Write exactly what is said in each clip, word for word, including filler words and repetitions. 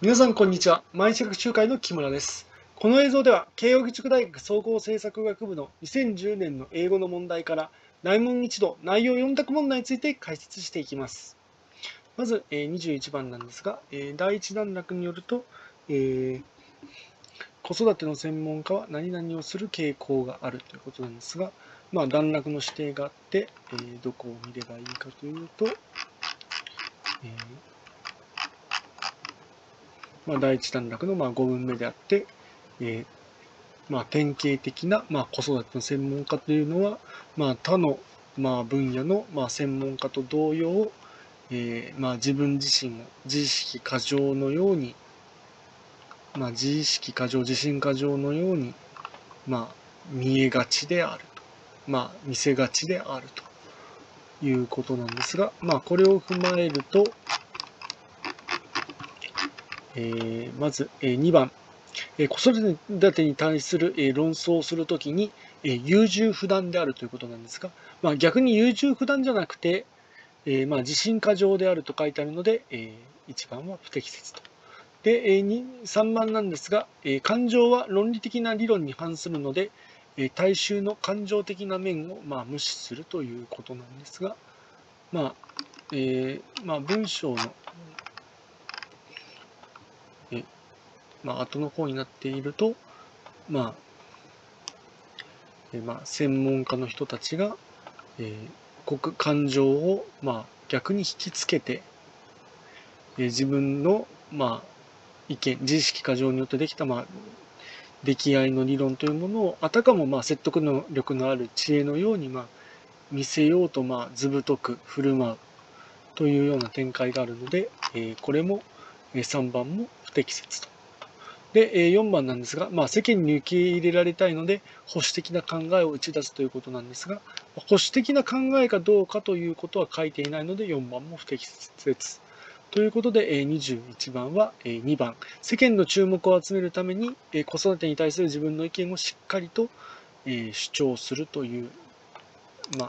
皆さん、こんにちは。毎日学習会の木村です。この映像では、慶應義塾大学総合政策学部のにせんじゅうねんの英語の問題から、内問一度、内容よん択問題について解説していきます。まず、えー、にじゅういちばんなんですが、えー、第一段落によると、えー、子育ての専門家は何々をする傾向があるということなんですが、まあ、段落の指定があって、えー、どこを見ればいいかというと、えーまあ、第一段落のまあごぶんめであって、えーまあ、典型的なまあ子育ての専門家というのは、まあ、他のまあ分野のまあ専門家と同様、えーまあ、自分自身を自意識過剰のように、まあ、自意識過剰、自信過剰のように、まあ、見えがちであると、まあ、見せがちであるということなんですが、まあ、これを踏まえると、えー、まず、えー、にばん、えー、子育てに対する、えー、論争をするときに、えー、優柔不断であるということなんですが、まあ、逆に優柔不断じゃなくて、えーまあ、自信過剰であると書いてあるので、えー、いちばんは不適切と。で、えー、さんばんなんですが、えー、感情は論理的な理論に反するので、えー、大衆の感情的な面を、まあ、無視するということなんですが、まあえーまあ、文章の、えーまあ、後の方になっていると、まあえーまあ、専門家の人たちが、えー、国感情を、まあ、逆に引きつけて、えー、自分の、まあ、意見、自意識過剰によってできた、まあ、出来合いの理論というものを、あたかもまあ説得の力のある知恵のように、まあ、見せようと、まあ、図太く振る舞うというような展開があるので、えー、これもさんばんも不適切と。で、よんばんなんですが、まあ、世間に受け入れられたいので、保守的な考えを打ち出すということなんですが、保守的な考えかどうかということは書いていないので、よんばんも不適切。ということで、にじゅういちばんはにばん。世間の注目を集めるために、子育てに対する自分の意見をしっかりと主張するという、まあ、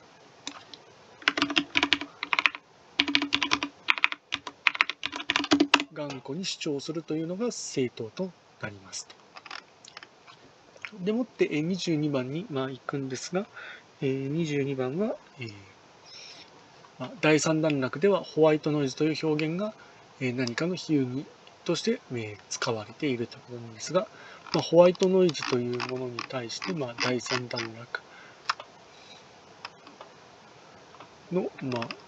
頑固に主張するというのが正当となりますと。でもってにじゅうにばんにまあ行くんですが、にじゅうにばんは、えーまあ、だいさん段落ではホワイトノイズという表現が何かの比喩にとして使われているということなんですが、まあ、ホワイトノイズというものに対して、まあ、だいさん段落の、まあ、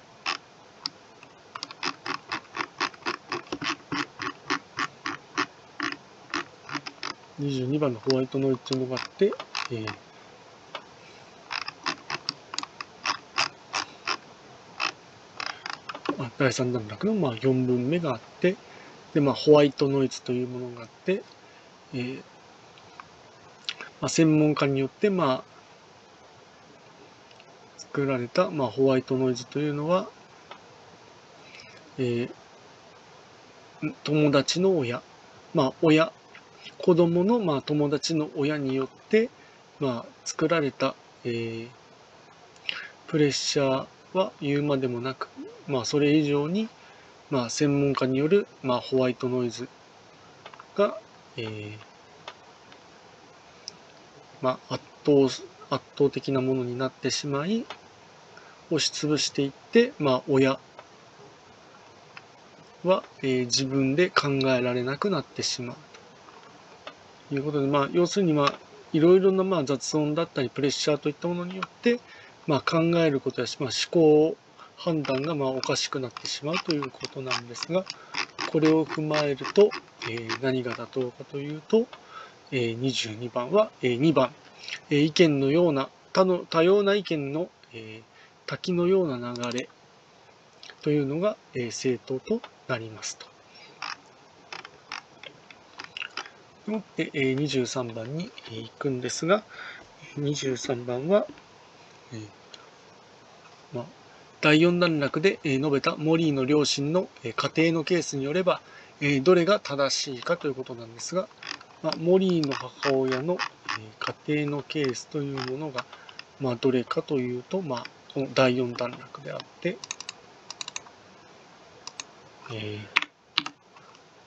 にじゅうにばんのホワイトノイズというのがあって、えーだいさん段落のまあよんぶんめがあって、でまあ、ホワイトノイズというものがあって、えーまあ、専門家によってまあ作られたまあホワイトノイズというのは、えー、友達の親、まあ、親、子供のまあ友達の親によってまあ作られた、えー、プレッシャーは言うまでもなく、まあ、それ以上にまあ専門家によるまあホワイトノイズが、えーまあ、圧倒圧倒的なものになってしまい、押しつぶしていって、まあ、親は、えー、自分で考えられなくなってしまうということで、まあ、要するに、まあ、いろいろな、まあ、雑音だったり、プレッシャーといったものによって、まあ、考えることや、まあ、思考判断が、まあ、おかしくなってしまうということなんですが、これを踏まえると、えー、何が妥当かというと、えー、にじゅうにばんは、えー、にばん、えー、意見のような、多の多様な意見の、えー、滝のような流れというのが、えー、正当となりますと。でもって、えー、にじゅうさんばんに行くんですが、にじゅうさんばんは、えーまあ、だいよん段落で述べたモリーの両親の家庭のケースによれば、どれが正しいかということなんですが、まあ、モリーの母親の家庭のケースというものが、まあ、どれかというと、まあ、このだいよん段落であって、えー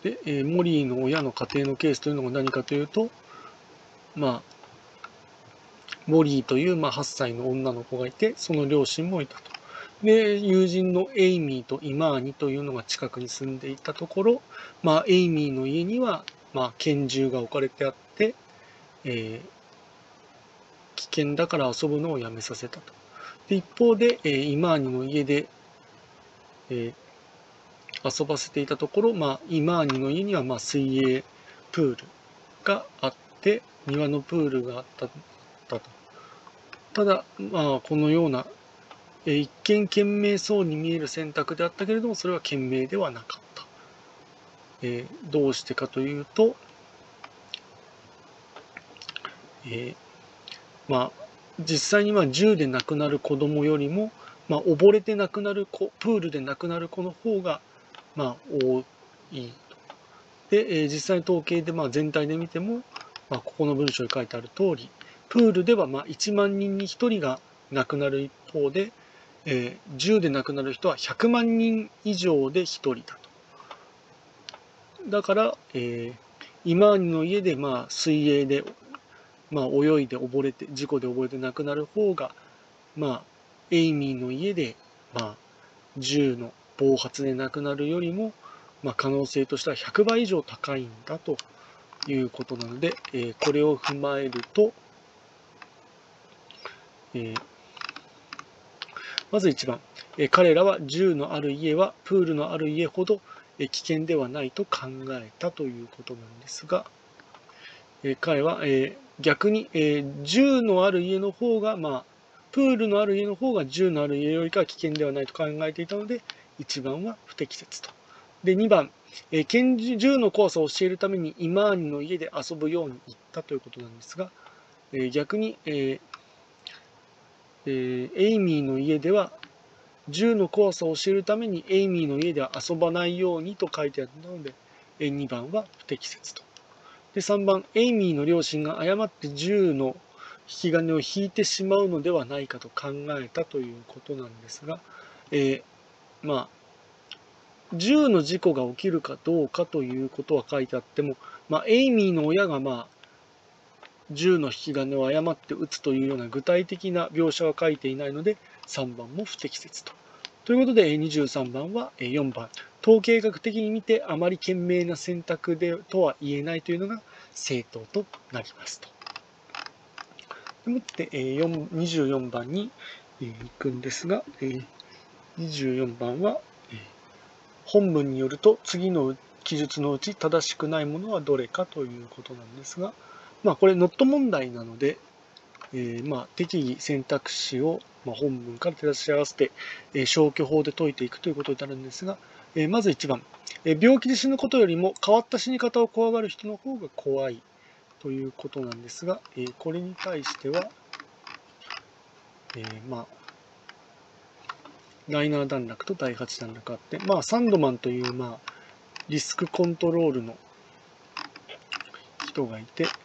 で、えー、モリーの親の家庭のケースというのが何かというと、まあ、モリーという、まあ、はっさいの女の子がいて、その両親もいたと。で、友人のエイミーとイマーニというのが近くに住んでいたところ、まあ、エイミーの家には、まあ、拳銃が置かれてあって、えー、危険だから遊ぶのをやめさせたと。で、一方で、えー、イマーニの家で、えー、遊ばせていたところ、まあ、イマーニの家には、まあ、水泳プールがあって、庭のプールがあったと。ただ、まあ、このような、えー、一見賢明そうに見える選択であったけれども、それは賢明ではなかった。えー、どうしてかというと、えー、まあ、実際には銃で亡くなる子供よりも、まあ、溺れて亡くなる子、プールで亡くなる子の方が、まあ、多いと。で、えー、実際の統計で、まあ、全体で見ても、まあ、ここの文章に書いてある通り、プールではまあいちまんにんにひとりが亡くなる一方で、えー、銃で亡くなる人はひゃくまんにん以上でひとりだと。だから、えー、イマーニの家でまあ水泳で、まあ、泳いで溺れて、事故で溺れて亡くなる方が、まあ、エイミーの家で、まあ、銃の暴発で亡くなるよりも、まあ、可能性としてはひゃくばい以上高いんだということなので、えー、これを踏まえると、えー、まずいちばん、えー、彼らは銃のある家はプールのある家ほど、えー、危険ではないと考えたということなんですが、えー、彼は、えー、逆に、えー、銃のある家の方が、まあ、プールのある家の方が銃のある家よりかは危険ではないと考えていたので、いちばんは不適切と。で、にばん、えー、拳銃の怖さを教えるためにイマーニの家で遊ぶように言ったということなんですが、えー、逆に、えーえー、エイミーの家では銃の怖さを教えるためにエイミーの家では遊ばないようにと書いてあったので、にばんは不適切と。で、さんばん、エイミーの両親が誤って銃の引き金を引いてしまうのではないかと考えたということなんですが、えー、まあ、銃の事故が起きるかどうかということは書いてあっても、まあ、エイミーの親が、まあ、銃の引き金を誤って撃つというような具体的な描写は書いていないので、さんばんも不適切と。ということで、にじゅうさんばんはよんばん。統計学的に見てあまり賢明な選択でとは言えないというのが正答となりますと。でもって、にじゅうよんばんに行くんですが、にじゅうよんばんは、本文によると次の記述のうち正しくないものはどれかということなんですが、まあこれノット問題なので、えー、まあ適宜選択肢をまあ本文から照らし合わせて、えー、消去法で解いていくということになるんですが、えー、まずいちばん、えー、病気で死ぬことよりも変わった死に方を怖がる人の方が怖いということなんですが、えー、これに対しては、えー、まあライナー段落とだいはち段落あって、まあサンドマンというまあリスクコントロールの人がいて、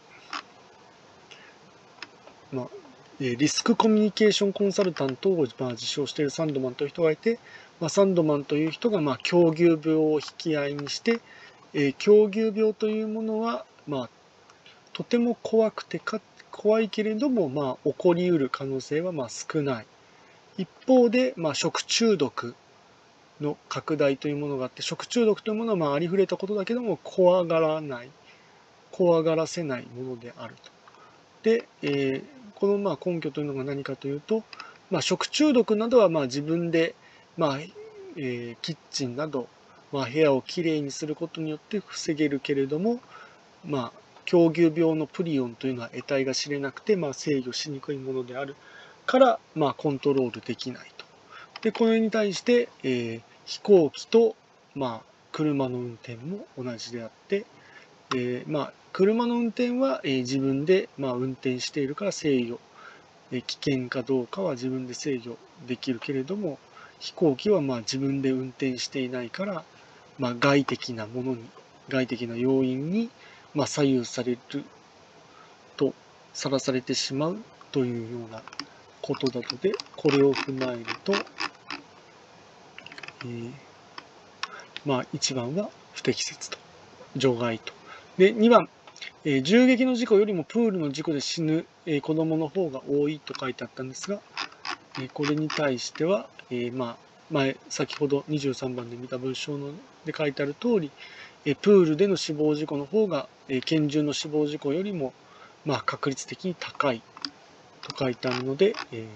まあ、リスクコミュニケーションコンサルタントをまあ自称しているサンドマンという人がいて、まあ、サンドマンという人がまあ狂牛病を引き合いにして、えー、狂牛病というものは、まあ、とても怖くてか怖いけれども、まあ、起こりうる可能性はまあ少ない。一方で、まあ、食中毒の拡大というものがあって、食中毒というものはまあありふれたことだけども怖がらない、怖がらせないものであると。で、えー、このまあ根拠というのが何かというと、まあ、食中毒などはまあ自分で、まあえー、キッチンなど、まあ、部屋をきれいにすることによって防げるけれども、まあ、狂牛病のプリオンというのは得体が知れなくて、まあ、制御しにくいものであるから、まあ、コントロールできないと。で、これに対して、えー、飛行機と、まあ、車の運転も同じであって、えー、まあ、車の運転は、えー、自分で、まあ、運転しているから制御、えー、危険かどうかは自分で制御できるけれども、飛行機はまあ自分で運転していないから、まあ、外的なものに、外的な要因に、まあ、左右されると、さらされてしまうというようなことなので、これを踏まえると、えー、まあ、いちばんは不適切と除外と。で、にばん、えー、銃撃の事故よりもプールの事故で死ぬ、えー、子供の方が多いと書いてあったんですが、えー、これに対しては、えー、まあ、前、先ほどにじゅうさんばんで見た文章ので書いてある通り、えー、プールでの死亡事故の方が、えー、拳銃の死亡事故よりも、まあ、確率的に高いと書いてあるので、えー、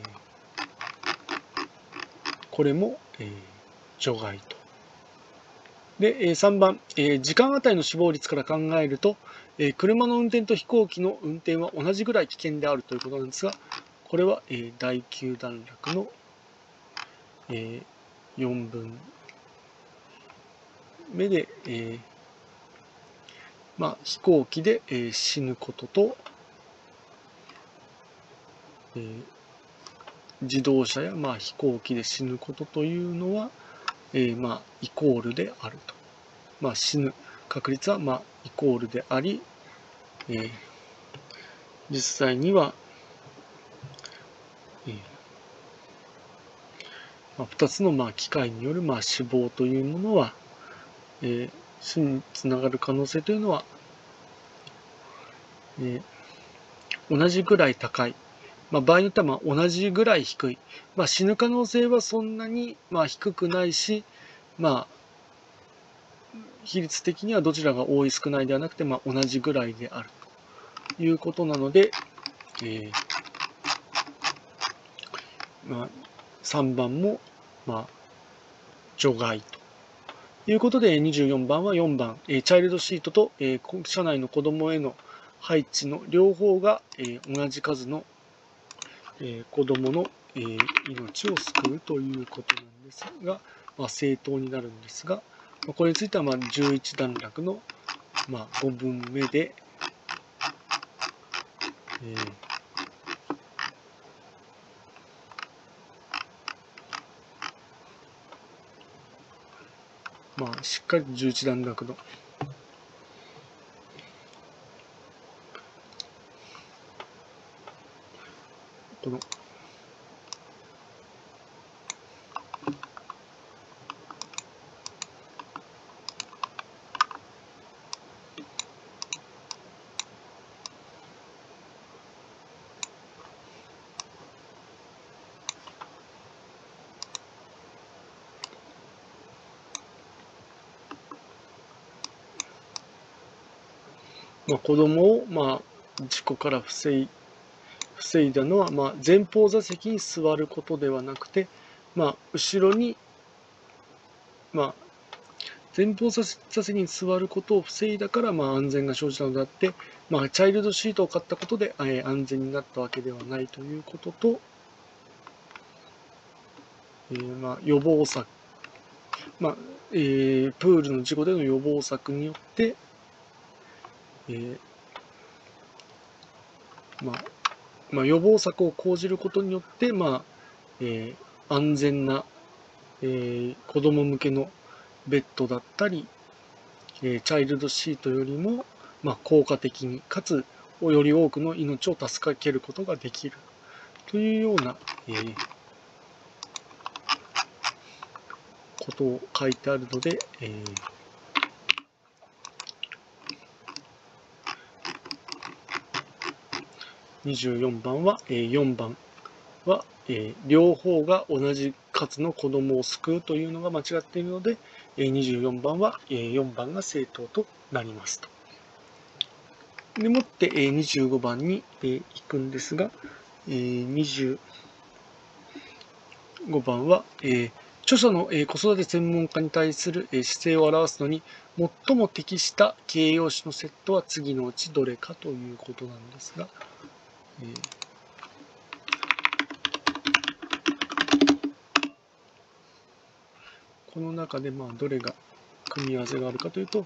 これも、えー、除外と。で、さんばん、時間あたりの死亡率から考えると、車の運転と飛行機の運転は同じぐらい危険であるということなんですが、これはだいきゅう段落のよんぶんめで、まあ、飛行機で死ぬことと、自動車やまあ飛行機で死ぬことというのは、まあ、イコールであると。まあ、死ぬ確率はまあイコールであり、えー、実際には、えーまあ、ふたつのまあ機械によるまあ死亡というものは、えー、死につながる可能性というのは、えー、同じぐらい高い、まあ、場合によってはまあ同じぐらい低い、まあ、死ぬ可能性はそんなにまあ低くないし、まあ、比率的にはどちらが多い少ないではなくて、まあ、同じぐらいであるということなので、えーまあ、さんばんも、まあ、除外ということで、にじゅうよんばんはよんばん、チャイルドシートと車内の子供への配置の両方が同じ数の子供の命を救うということなんですが、まあ、正当になるんですが、これについてはまあじゅういち段落のまあごぶんめで、えーまあ、しっかりじゅういち段落のこのまあ、子供を、まあ、事故から防い、防いだのは、まあ、前方座席に座ることではなくて、まあ、後ろに、まあ、前方座席に座ることを防いだから、まあ、安全が生じたのであって、まあ、チャイルドシートを買ったことで、えー、安全になったわけではないということと、えー、まあ、予防策、まあえー、プールの事故での予防策によって、えーまあまあ、予防策を講じることによって、まあえー、安全な、えー、子供向けのベッドだったり、えー、チャイルドシートよりも、まあ、効果的にかつより多くの命を助けることができるというような、えー、ことを書いてあるので、えーにじゅうよんばんは、えー、よんばんは、えー、両方が同じ数の子供を救うというのが間違っているので、えー、にじゅうよんばんは、えー、よんばんが正当となりますと。でもって、えー、にじゅうごばんに、えー、行くんですが、えー、にじゅうごばんは、えー、著者の、えー、子育て専門家に対する、えー、姿勢を表すのに最も適した形容詞のセットは次のうちどれかということなんですが、えーこの中でまあどれが組み合わせがあるかというと、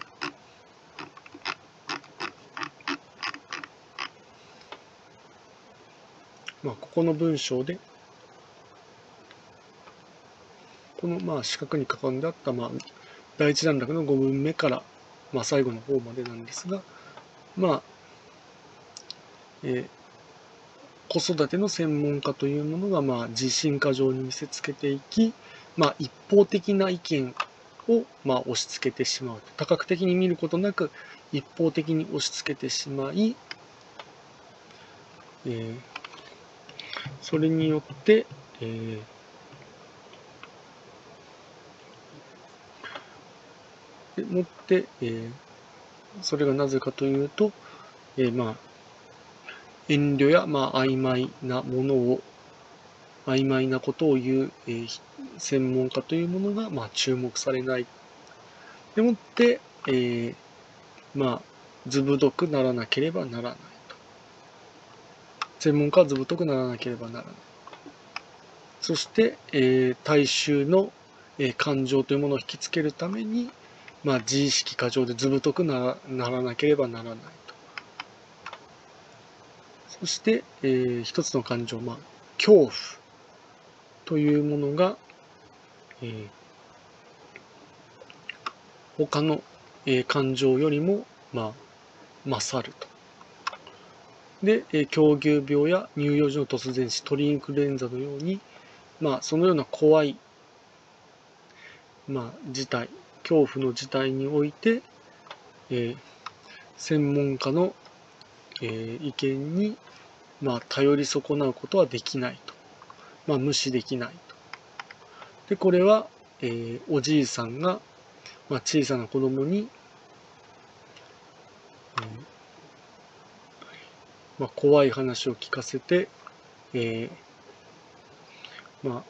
まあ、ここの文章でこのまあ四角に囲んであったまあ第一段落のごぶんめからまあ最後の方までなんですが、まあ、えー、子育ての専門家というものがまあ自信過剰に見せつけていき、まあ、一方的な意見を、まあ、押し付けてしまうと。多角的に見ることなく一方的に押し付けてしまい、えー、それによって、えー、でもって、えー、それがなぜかというと、えー、まあ遠慮や、まあ、曖昧なものを曖昧なことを言う、えー、専門家というものが、まあ、注目されない。でもって、えー、まあ、ずぶとくならなければならないと。専門家はずぶとくならなければならない。そして、えー、大衆の、えー、感情というものを引きつけるために、まあ、自意識過剰でずぶとくならならなければならないと。そして、えー、一つの感情、まあ、恐怖というものが、えー、他の、えー、感情よりも、まあ、勝ると。で、えー、狂牛病や乳幼児の突然死、鳥インフルエンザのように、まあ、そのような怖い、まあ、事態、恐怖の事態において、えー、専門家の、えー、意見に、まあ、頼り損なうことはできないと。まあ、無視できないと。で、これは、えー、おじいさんが、まあ、小さな子供に、えーまあ、怖い話を聞かせて、えー、まあ、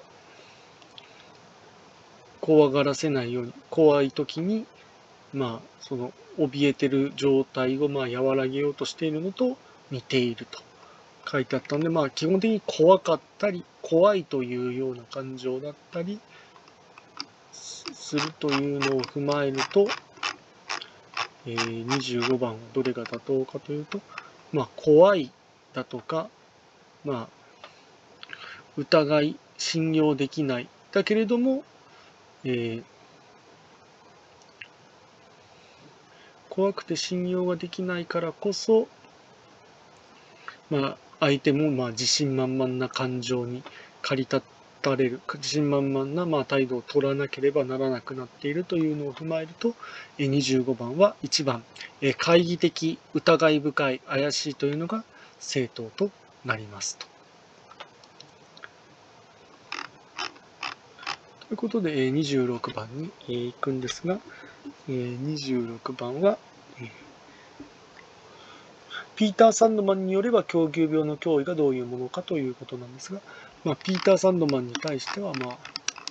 怖がらせないように、怖い時に、まあ、その、怯えてる状態を、まあ、和らげようとしているのと似ていると書いてあったので、まあ、基本的に怖かったり、怖いというような感情だったりするというのを踏まえると、えー、にじゅうごばんはどれが妥当かというと、まあ、怖いだとか、まあ、疑い、信用できない。だけれども、えー、怖くて信用ができないからこそ、まあ、相手もまあ自信満々な感情に駆り立たれる、自信満々なまあ態度を取らなければならなくなっているというのを踏まえると、にじゅうごばんはいちばん、懐疑的、疑い深い、怪しいというのが正答となりますと。ということで、にじゅうろくばんに行くんですが、にじゅうろくばんは、ピーター・サンドマンによれば狂牛病の脅威がどういうものかということなんですが、まあ、ピーター・サンドマンに対しては、まあ、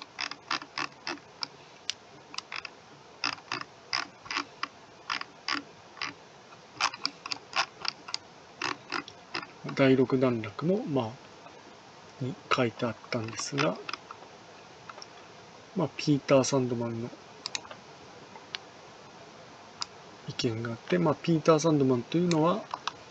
だいろく段落の、まあ、に書いてあったんですが、まあ、ピーター・サンドマンの意見があって、まあ、ピーター・サンドマンというのは、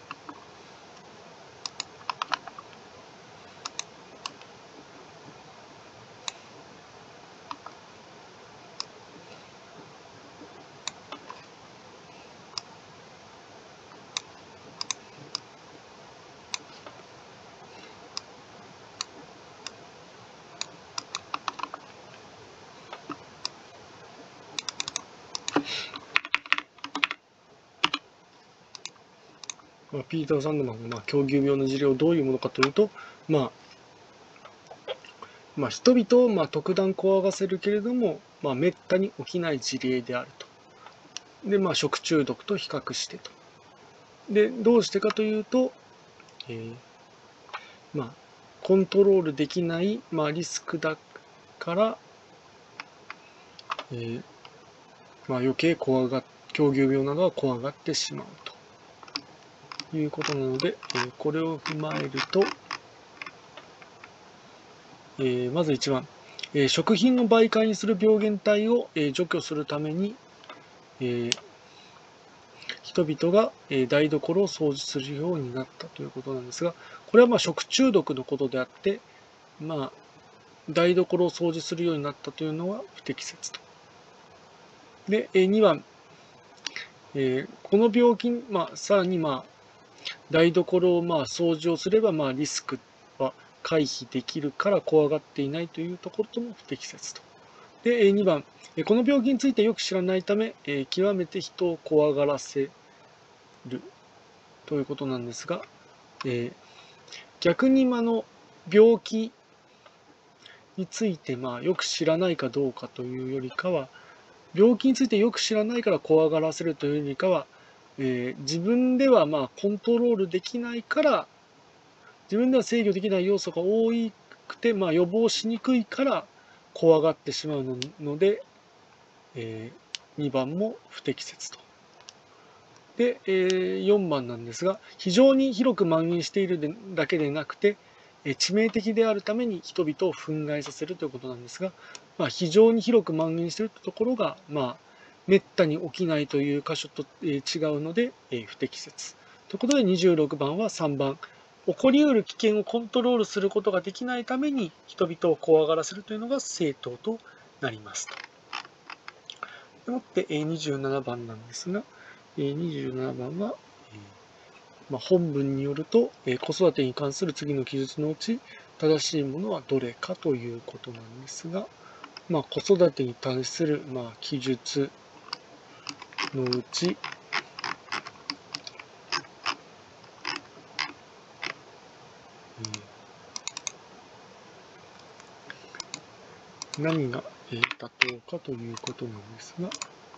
まあ、ピーター・サンドマンが、まあ、狂牛病の事例をどういうものかというと、まあ、まあ、人々をまあ特段怖がせるけれども、まあ、めったに起きない事例であると。で、まあ、食中毒と比較してと。で、どうしてかというと、えー、まあ、コントロールできない、まあ、リスクだから、えー、まあ、余計怖が、狂牛病などは怖がってしまうということなので、えー、これを踏まえると、えー、まずいちばん、えー、食品の媒介にする病原体を、えー、除去するために、えー、人々が、えー、台所を掃除するようになったということなんですが、これはまあ食中毒のことであって、まあ、台所を掃除するようになったというのは不適切と。で、えー、にばん、えー、この病気、まあ、さらに、まあ、台所をまあ掃除をすれば、まあ、リスクは回避できるから怖がっていないというところとも不適切と。 で、えーにばん、えーこの病気についてよく知らないため、えー極めて人を怖がらせるということなんですが、えー逆にあの病気についてまあよく知らないかどうかというよりかは、病気についてよく知らないから怖がらせるというよりかは、えー自分ではまあコントロールできないから、自分では制御できない要素が多くて、まあ、予防しにくいから怖がってしまうので、えーにばんも不適切と。で、えーよんばんなんですが、非常に広く蔓延しているだけでなくて、えー致命的であるために人々を憤慨させるということなんですが、まあ、非常に広く蔓延しているところが、まあ、めったに起きないという箇所と、えー違うので、えー不適切。ということでにじゅうろくばんはさんばん。起こりうる危険をコントロールすることができないために人々を怖がらせるというのが正当となりますと。でもってにじゅうななばんなんですが、にじゅうななばんは、まあ、本文によると子育てに関する次の記述のうち正しいものはどれかということなんですが、まあ、子育てに対するまあ記述のうち、何が妥当かということなんですが、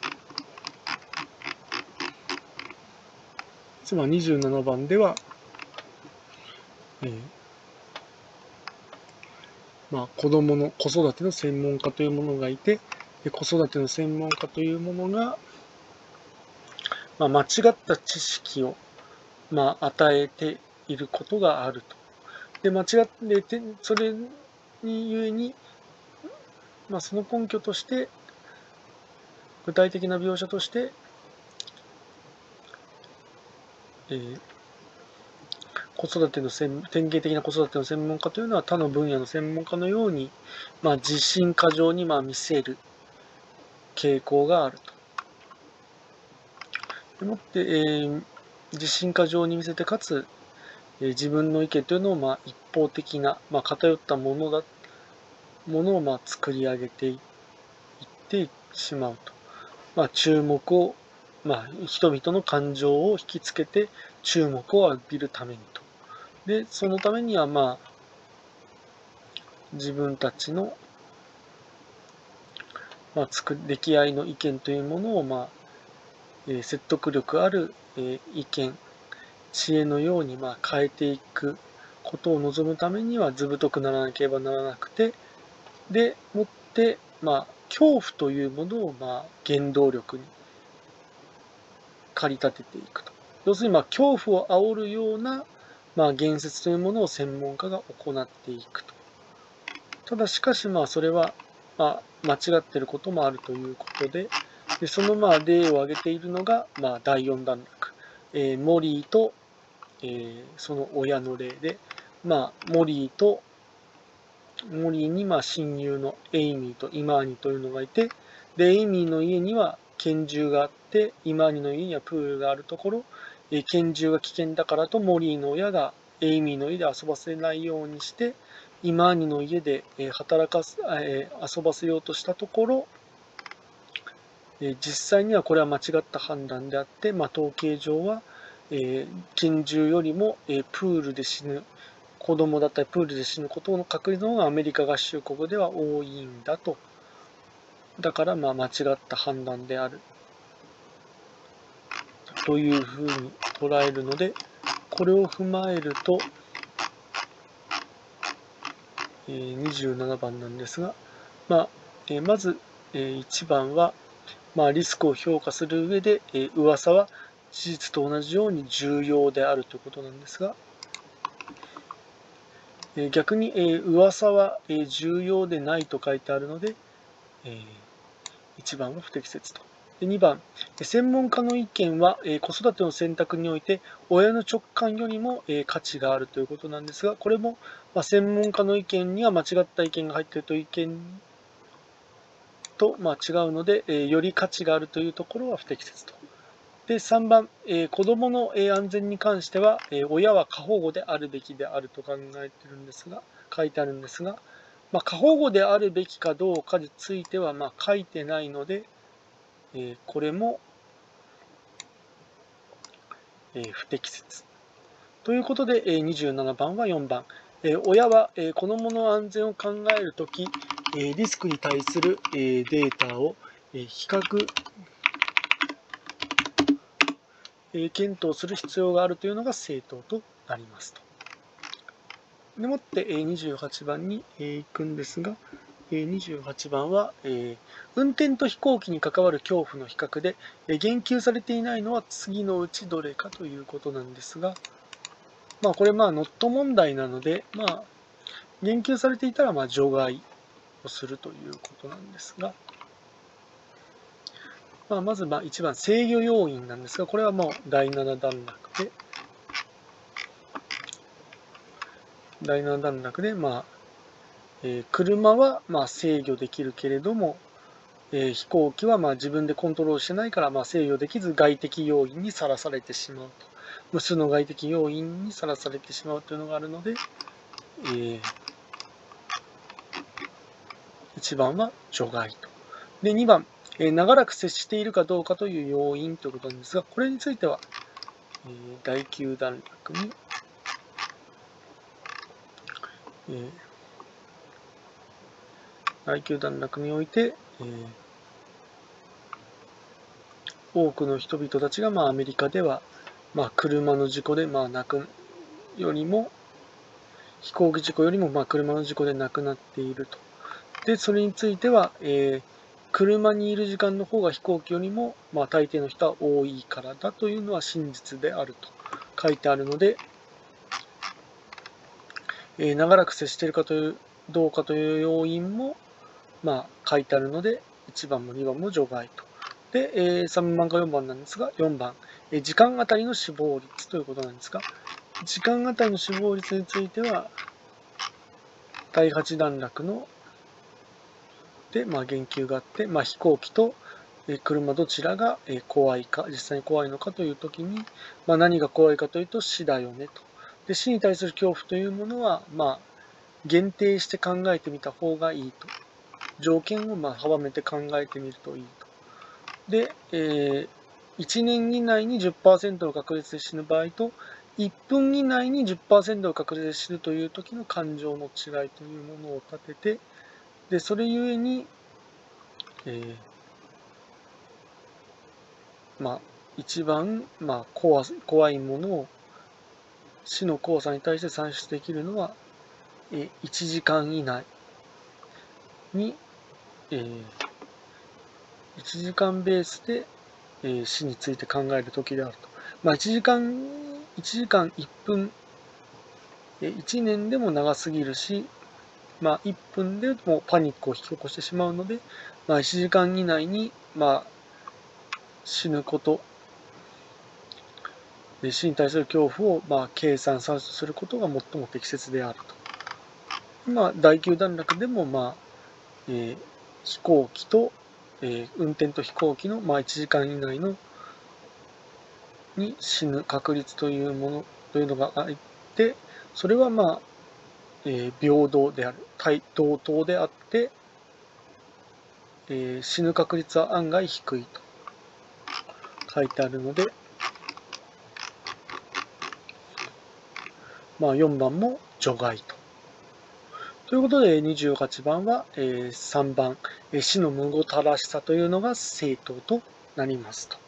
つまりにじゅうななばんでは、えーまあ、子どもの子育ての専門家というものがいて、子育ての専門家というものが、まあ、間違った知識を、まあ、与えていることがあると。で、間違ってて、それにゆえに、まあ、その根拠として、具体的な描写として、えー子育ての専典型的な子育ての専門家というのは他の分野の専門家のように、まあ、自信過剰にまあ見せる傾向があると。でもって、えー、自信過剰に見せてかつ、えー、自分の意見というのをまあ一方的な、まあ、偏ったものだものをまあ作り上げていってしまうと。まあ、注目を、まあ、人々の感情を引きつけて注目を浴びるためにと。で、そのためには、まあ、自分たちの、まあ、作出来合いの意見というものを、まあ、えー、説得力ある、えー、意見、知恵のように、まあ、変えていくことを望むためには図太くならなければならなくて、でもって、まあ、恐怖というものを、まあ、原動力に駆り立てていくと。要するに、まあ、恐怖を煽るような、まあ、言説というものを専門家が行っていくと。ただしかし、まあ、それは、まあ、間違っていることもあるということで、でそのまあ例を挙げているのが、まあ、だいよん段落、えー、モリーと、えー、その親の例で、まあ、モリーと、モリーにまあ親友のエイミーとイマーニというのがいて、で、エイミーの家には拳銃があって、イマーニの家にはプールがあるところ、えー、拳銃が危険だからとモリーの親がエイミーの家で遊ばせないようにして、イマーニの家で働かす、えー、遊ばせようとしたところ、実際にはこれは間違った判断であって、まあ、統計上は、えー、拳銃よりも、えー、プールで死ぬ、子供だったりプールで死ぬことの確率の方がアメリカ合衆国では多いんだと。だからまあ間違った判断である。というふうに捉えるので、これを踏まえると、えー、にじゅうななばんなんですが、まあえー、まず、えー、いちばんは、まあ、リスクを評価する上で、えー、噂は事実と同じように重要であるということなんですが、えー、逆に、えー、噂は、えー、重要でないと書いてあるので、えー、いちばんは不適切と。でにばん、専門家の意見は、えー、子育ての選択において親の直感よりも、えー、価値があるということなんですが、これも、まあ、専門家の意見には間違った意見が入っているという意見と、まあ、違うので、えー、より価値があるというところは不適切と。でさんばん、えー、子どもの、えー、安全に関しては、えー、親は過保護であるべきであると考えているんですが、書いてあるんですが、 まあ、過保護であるべきかどうかについてはまあ書いてないので、えー、これも、えー、不適切。ということで、えー、にじゅうななばんはよんばん。えー、親は、えー、子どもの安全を考えるとき、えー、リスクに対する、えー、データを、えー、比較、えー、検討する必要があるというのが正当となりますと。でもって、えー、にじゅうはちばんに、えー、行くんですが、えー、にじゅうはちばんは、えー、運転と飛行機に関わる恐怖の比較で、えー、言及されていないのは次のうちどれかということなんですが、まあこれまあノット問題なので、まあ言及されていたらまあ除外をするということなんですが、まあ、まずまあいちばん制御要因なんですが、これはもうだいなな段落で、だいなな段落で、まあえー、車はまあ制御できるけれども、えー、飛行機はまあ自分でコントロールしてないからまあ制御できず外的要因にさらされてしまうと。無数の外的要因にさらされてしまうというのがあるので、えー、いちばんは除外と。で、にばん、えー、長らく接しているかどうかという要因ということなんですが、これについては、えー、だいきゅう段落に、えー、だいきゅう段落において、えー、多くの人々たちが、まあ、アメリカでは、まあ、車の事故で、まあ、亡くよりも、飛行機事故よりも、まあ、車の事故で亡くなっていると。で、それについては、えー、車にいる時間の方が飛行機よりも、まあ、大抵の人は多いからだというのは真実であると書いてあるので、えー、長らく接しているかという、どうかという要因も、まあ、書いてあるので、いちばんもにばんも除外と。で、えー、さんばんかよんばんなんですが、よんばん、えー、時間あたりの死亡率ということなんですが、時間あたりの死亡率については、だいはち段落ので、まあ、言及があって、まあ、飛行機と車どちらが怖いか、実際に怖いのかというときに、まあ、何が怖いかというと死だよねと。で、死に対する恐怖というものは、まあ、限定して考えてみた方がいいと。条件をまあ阻めて考えてみるといいと。で、えー、いちねん以内に じゅっパーセント の確率で死ぬ場合と、いっぷん以内に じゅっパーセント の確率で死ぬという時の感情の違いというものを立てて、で、それゆえに、えー、まあ、一番、まあ怖、怖いものを、死の怖さに対して算出できるのは、えー、いちじかん以内に、えー、いちじかんベースで、えー、死について考えるときであると。まあ、いちじかん、いちじかんいっぷん、えー、いちねんでも長すぎるし、まあ、いっぷんでもパニックを引き起こしてしまうので、まあ、いちじかん以内に、まあ、死ぬこと、死に対する恐怖を、まあ、計算算出することが最も適切であると。まあ、だいきゅう段落でも、まあ、えー、飛行機と、えー、運転と飛行機の、まあ、いちじかん以内のに死ぬ確率というものというのがあって、それはまあ、えー、平等である、対同等であって、えー、死ぬ確率は案外低いと書いてあるので、まあ、よんばんも除外と。ということで、にじゅうはちばんは、えー、さんばん、えー、死の無ごたらしさというのが正当となりますと。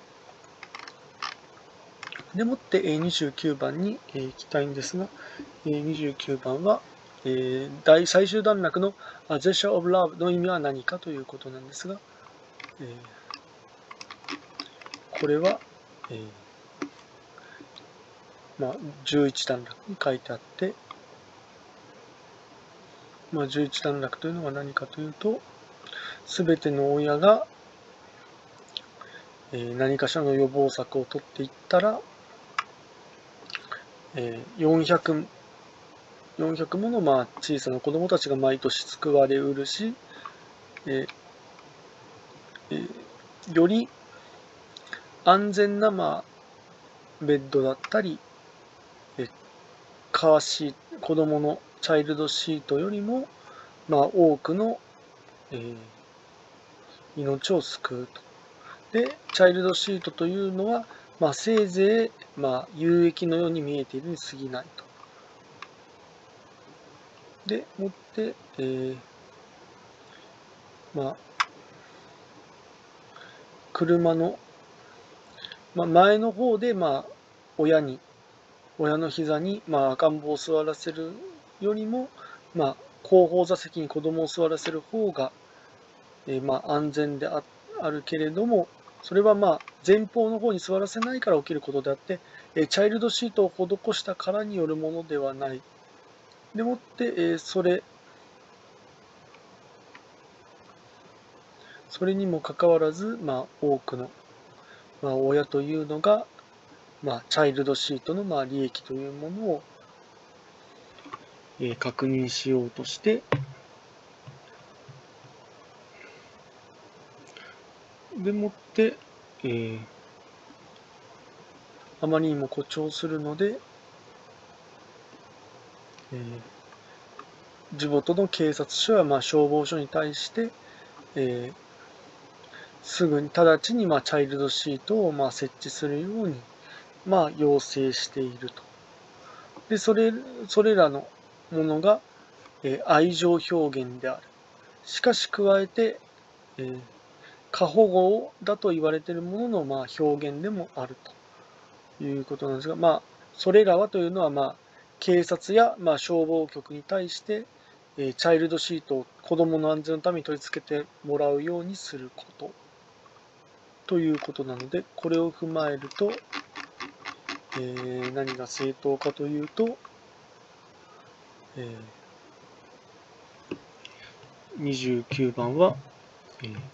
でもって、えー、にじゅうきゅうばんに、えー、行きたいんですが、えー、にじゅうきゅうばんは、えー、大最終段落の A Gesture of Love の意味は何かということなんですが、えー、これは、えーまあ、じゅういち段落に書いてあって、まあ、じゅういち段落というのは何かというと、すべての親が、えー、何かしらの予防策を取っていったら、えー、よんひゃく、よんひゃくものまあ小さな子供たちが毎年救われうるし、えーえー、より安全なまあベッドだったり、えカーシート、子供のチャイルドシートよりも、 まあ、多くの、えー、命を救うと。で、チャイルドシートというのは、まあ、せいぜい、まあ、有益のように見えているに過ぎないと。でもって、えー、まあ、車の、まあ、前の方で、まあ、親に、親の膝に、まあ、赤ん坊を座らせるよりも、まあ、後方座席に子供を座らせる方が、えー、まあ、安全で あ, あるけれども、それはまあ前方の方に座らせないから起きることであって、えー、チャイルドシートを施したからによるものではない。でもって、えー、それ、それにもかかわらず、まあ、多くの、まあ、親というのが、まあ、チャイルドシートのまあ利益というものを、えー、確認しようとして、でもって、えー、あまりにも誇張するので、えー、地元の警察署やまあ消防署に対して、えー、すぐに直ちにまあチャイルドシートをまあ設置するようにまあ要請していると。で、それ、それらのものが、えー、愛情表現である。しかし加えて、えー、過保護だと言われているもののまあ表現でもあるということなんですが、まあ、それらはというのは、まあ、警察やまあ消防局に対して、えー、チャイルドシートを子供の安全のために取り付けてもらうようにすることということなので、これを踏まえると、えー、何が正当かというと、えー、にじゅうきゅうばんは、えー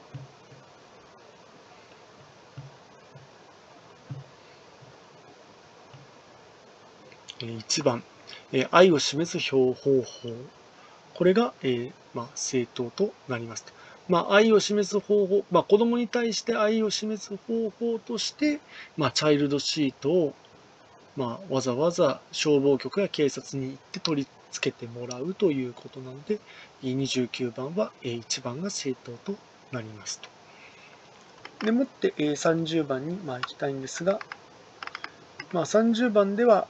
いちばん、愛を示す方法。これが、えーまあ、正当となりますと。まあ、愛を示す方法、まあ、子供に対して愛を示す方法として、まあ、チャイルドシートを、まあ、わざわざ消防局や警察に行って取り付けてもらうということなので、にじゅうきゅうばんはいちばんが正当となりますと。でもってさんじゅうばんにまあ行きたいんですが、まあ、さんじゅうばんでは、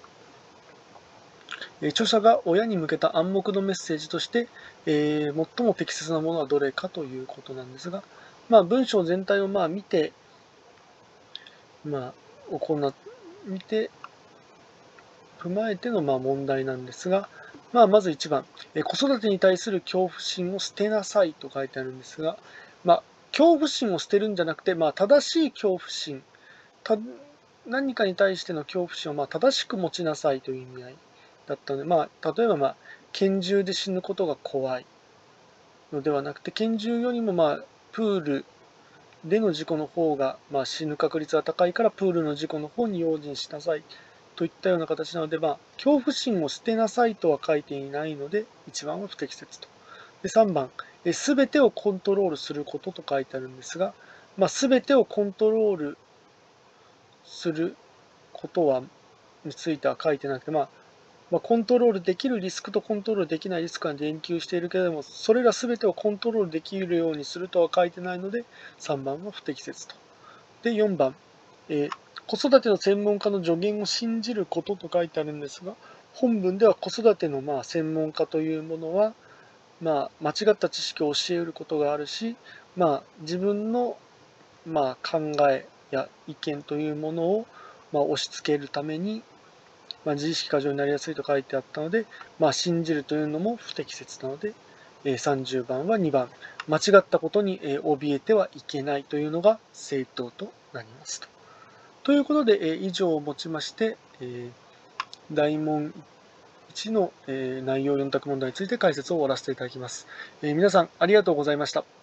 著者が親に向けた暗黙のメッセージとして、えー、最も適切なものはどれかということなんですが、まあ、文章全体をまあ見て、まあ、行っ見て、踏まえてのまあ問題なんですが、まあ、まずいちばん、え子育てに対する恐怖心を捨てなさいと書いてあるんですが、まあ、恐怖心を捨てるんじゃなくて、まあ、正しい恐怖心、た何かに対しての恐怖心をまあ正しく持ちなさいという意味合いだったので、まあ、例えば、まあ、拳銃で死ぬことが怖いのではなくて、拳銃よりも、まあ、プールでの事故の方が、まあ、死ぬ確率が高いから、プールの事故の方に用心しなさいといったような形なので、まあ、恐怖心を捨てなさいとは書いていないので、いちばんは不適切と。でさんばん、すべてをコントロールすることと書いてあるんですが、まあ、すべてをコントロールすることはについては書いてなくて、まあ、まあ、コントロールできるリスクとコントロールできないリスクが言及しているけれども、それら全てをコントロールできるようにするとは書いてないので、さんばんは不適切と。で、よんばん、えー、子育ての専門家の助言を信じることと書いてあるんですが、本文では子育てのまあ専門家というものは、まあ、間違った知識を教えることがあるし、まあ、自分のまあ考えや意見というものをまあ押し付けるために、まあ、自意識過剰になりやすいと書いてあったので、まあ、信じるというのも不適切なので、えー、さんじゅうばんはにばん、間違ったことに、えー、怯えてはいけないというのが正当となりますと。ということで、えー、以上をもちまして、えー、大問いちの、えー、内容よん択問題について解説を終わらせていただきます。えー、皆さんありがとうございました。